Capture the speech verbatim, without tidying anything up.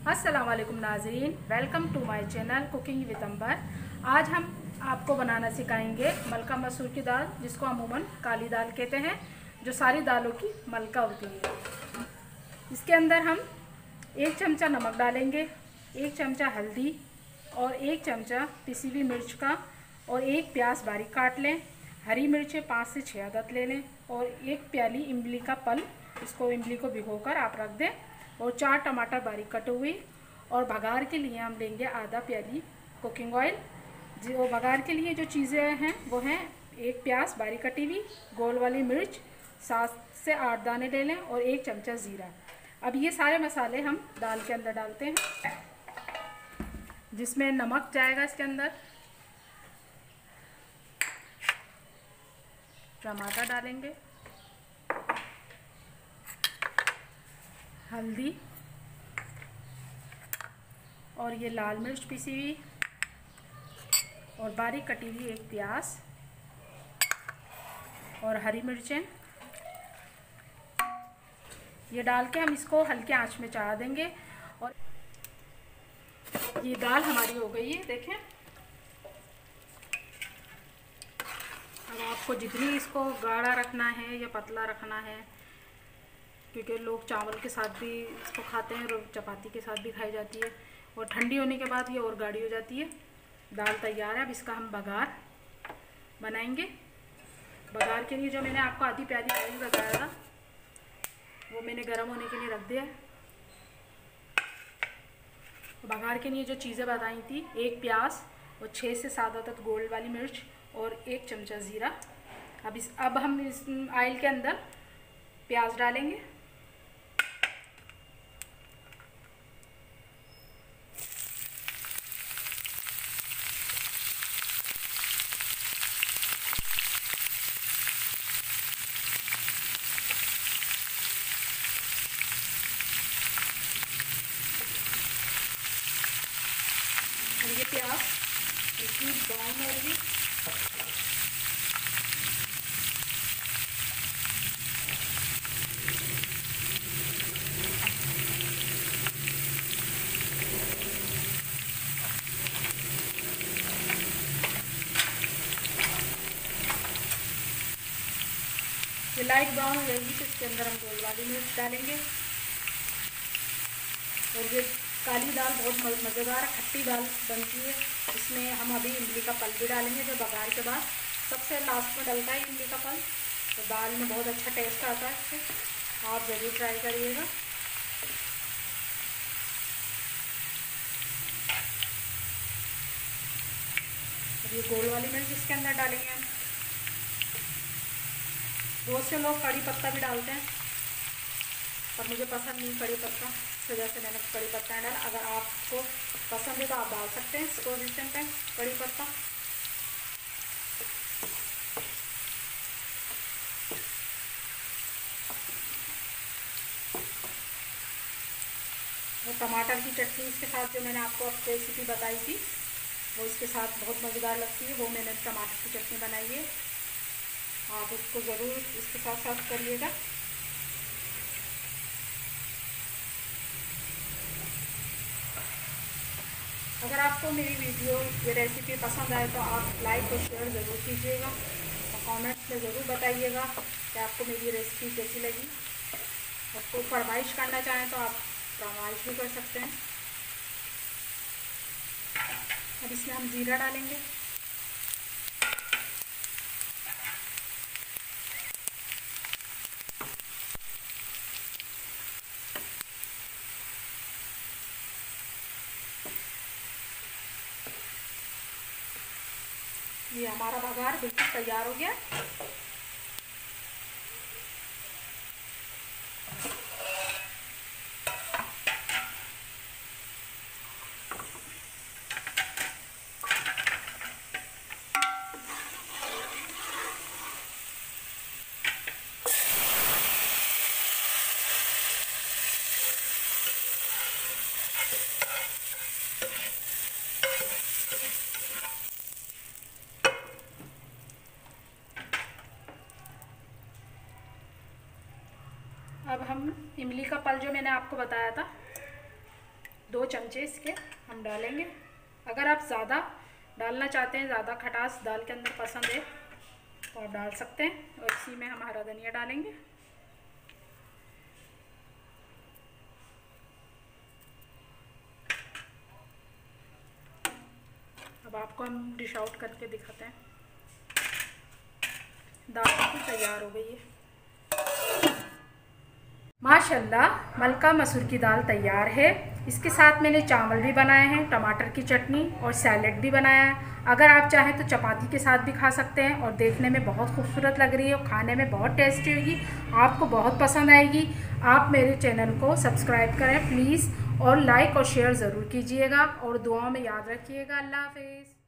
अस्सलाम वालेकुम नाज़रीन, welcome to my channel cooking with Ambar. आज हम आपको बनाना सिखाएंगे मलका मसूर की दाल, जिसको अमूमन काली दाल कहते हैं, जो सारी दालों की मलका होती है। इसके अंदर हम एक चमचा नमक डालेंगे, एक चमचा हल्दी और एक चमचा पिसी हुई मिर्च का, और एक प्याज बारीक काट लें। हरी मिर्चें पाँच से छः अदद ले लें, और एक प्याली इमली का पल, इसको इमली को भिगोकर आप रख दें, और चार टमाटर बारीक कटे हुए। और भगार के लिए हम लेंगे आधा प्याली कुकिंग ऑयल। जो भगार के लिए जो चीज़ें हैं वो हैं एक प्याज बारीक कटी हुई, गोल वाली मिर्च सात से आठ दाने ले लें, और एक चमचा ज़ीरा। अब ये सारे मसाले हम दाल के अंदर डालते हैं, जिसमें नमक जाएगा इसके अंदर, टमाटर डालेंगे, हल्दी, और ये लाल मिर्च पीसी हुई, और बारीक कटी हुई एक प्याज, और हरी मिर्चें। ये डाल के हम इसको हल्के आंच में चढ़ा देंगे। और ये दाल हमारी हो गई है, देखें। अब आपको जितनी इसको गाढ़ा रखना है या पतला रखना है, क्योंकि लोग चावल के साथ भी इसको खाते हैं और चपाती के साथ भी खाई जाती है, और ठंडी होने के बाद ये और गाढ़ी हो जाती है। दाल तैयार है। अब इसका हम बघार बनाएंगे। बघार के लिए जो मैंने आपको आधी प्याली ऑयल बताया था, वो मैंने गर्म होने के लिए रख दिया है। बघार के लिए जो चीज़ें बताई थी, एक प्याज और छः से सात अदद गोल्ड वाली मिर्च और एक चमचा ज़ीरा। अब इस अब हम इस ऑयल के अंदर प्याज डालेंगे, और ये प्याज बिल्कुल ब्राउन हो गई। ये लाइट ब्राउन हो जाएगी तो इसके अंदर हम गोल वाली मिर्च डालेंगे। और ये काली दाल बहुत मज़ेदार खट्टी दाल बनती है। इसमें हम अभी इमली का पल भी डालेंगे, जो बघार के बाद सबसे लास्ट में डलता है इमली का पल, तो दाल में बहुत अच्छा टेस्ट आता है इससे। आप ज़रूर ट्राई करिएगा। अब ये गोल वाली मिर्च इसके अंदर डालेंगे हम। बहुत से लोग कड़ी पत्ता भी डालते हैं, पर मुझे पसंद नहीं कड़ी पत्ता, इस वजह से मैंने कड़ी पत्ता नहीं डाला। अगर आपको पसंद है तो आप डाल सकते हैं इस पोजीशन पे कड़ी पत्ता। और टमाटर की चटनी इसके साथ जो मैंने आपको अब रेसिपी बताई थी, वो इसके साथ बहुत मज़ेदार लगती है। वो मैंने टमाटर की चटनी बनाई है, आप उसको ज़रूर इसके साथ साथ करिएगा। अगर आपको मेरी वीडियो ये रेसिपी पसंद आए तो आप लाइक और शेयर ज़रूर कीजिएगा, और कमेंट्स में ज़रूर बताइएगा कि आपको मेरी रेसिपी कैसी लगी। और कोई फरमाइश करना चाहें तो आप फरमाइश भी कर सकते हैं। अब इसमें हम ज़ीरा डालेंगे, ये हमारा बघार बिल्कुल तैयार हो गया। अब हम इमली का पल जो मैंने आपको बताया था, दो चमचे इसके हम डालेंगे। अगर आप ज़्यादा डालना चाहते हैं, ज़्यादा खटास दाल के अंदर पसंद है तो आप डाल सकते हैं। और इसी में हम हरा धनिया डालेंगे। अब आपको हम डिश आउट करके दिखाते हैं। दाल बिल्कुल तैयार हो गई है। माशाल्लाह मलका मसूर की दाल तैयार है। इसके साथ मैंने चावल भी बनाए हैं, टमाटर की चटनी और सैलेड भी बनाया है। अगर आप चाहें तो चपाती के साथ भी खा सकते हैं और देखने में बहुत खूबसूरत लग रही है और खाने में बहुत टेस्टी होगी, आपको बहुत पसंद आएगी। आप मेरे चैनल को सब्सक्राइब करें प्लीज़ और लाइक और शेयर ज़रूर कीजिएगा और दुआओं में याद रखिएगा। अल्लाह हाफिज़।